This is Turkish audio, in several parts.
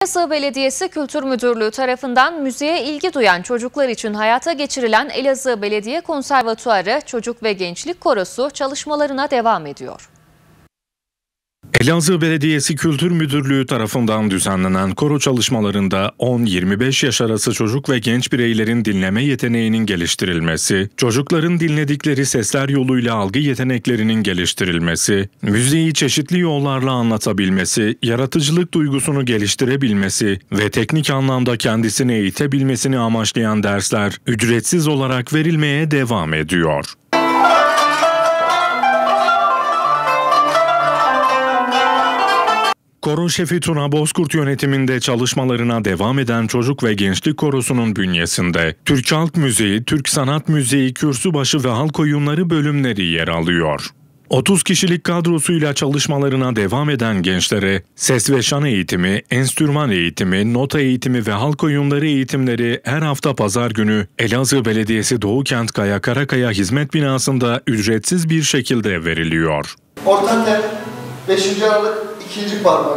Elazığ Belediyesi Kültür Müdürlüğü tarafından müziğe ilgi duyan çocuklar için hayata geçirilen Elazığ Belediye Konservatuarı Çocuk ve Gençlik Korosu çalışmalarına devam ediyor. Elazığ Belediyesi Kültür Müdürlüğü tarafından düzenlenen koro çalışmalarında 10-25 yaş arası çocuk ve genç bireylerin dinleme yeteneğinin geliştirilmesi, çocukların dinledikleri sesler yoluyla algı yeteneklerinin geliştirilmesi, müziği çeşitli yollarla anlatabilmesi, yaratıcılık duygusunu geliştirebilmesi ve teknik anlamda kendisini eğitebilmesini amaçlayan dersler ücretsiz olarak verilmeye devam ediyor. Koro şefi Tuna Bozkurt yönetiminde çalışmalarına devam eden Çocuk ve Gençlik Korosu'nun bünyesinde Türk Halk Müziği, Türk Sanat Müziği, Kürsübaşı ve Halk Oyunları bölümleri yer alıyor. 30 kişilik kadrosuyla çalışmalarına devam eden gençlere ses ve şan eğitimi, enstrüman eğitimi, nota eğitimi ve halk oyunları eğitimleri her hafta pazar günü Elazığ Belediyesi Doğukent Kaya Karakaya Hizmet Binası'nda ücretsiz bir şekilde veriliyor. Orta tel, 5. aralık, 2. parmak.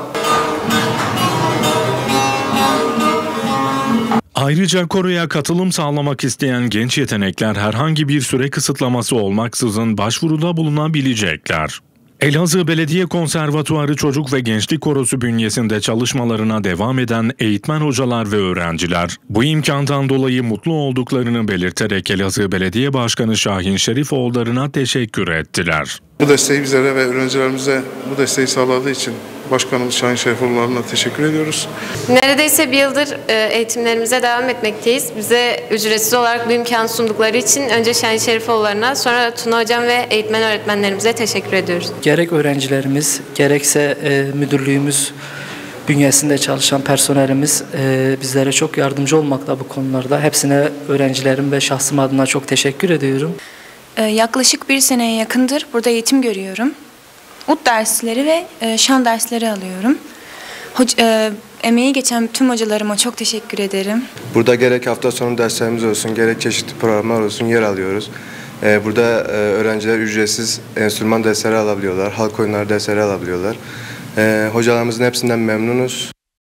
Ayrıca koroya katılım sağlamak isteyen genç yetenekler herhangi bir süre kısıtlaması olmaksızın başvuruda bulunabilecekler. Elazığ Belediye Konservatuarı Çocuk ve Gençlik Korosu bünyesinde çalışmalarına devam eden eğitmen hocalar ve öğrenciler bu imkandan dolayı mutlu olduklarını belirterek Elazığ Belediye Başkanı Şahin Şerifoğulları'na teşekkür ettiler. Bu desteği bizlere ve öğrencilerimize bu desteği sağladığı için Başkanımız Şahin Şerifoğulları'na teşekkür ediyoruz. Neredeyse bir yıldır eğitimlerimize devam etmekteyiz. Bize ücretsiz olarak bu imkanı sundukları için önce Şahin Şerifoğulları'na, sonra Tuna Hocam ve eğitmen öğretmenlerimize teşekkür ediyoruz. Gerek öğrencilerimiz, gerekse müdürlüğümüz bünyesinde çalışan personelimiz bizlere çok yardımcı olmakta bu konularda. Hepsine öğrencilerim ve şahsım adına çok teşekkür ediyorum. Yaklaşık bir seneye yakındır burada eğitim görüyorum. Ud dersleri ve şan dersleri alıyorum. Emeği geçen tüm hocalarıma çok teşekkür ederim. Burada gerek hafta sonu derslerimiz olsun, gerek çeşitli programlar olsun yer alıyoruz. Burada öğrenciler ücretsiz enstrüman dersleri alabiliyorlar, halk oyunları dersleri alabiliyorlar. Hocalarımızın hepsinden memnunuz.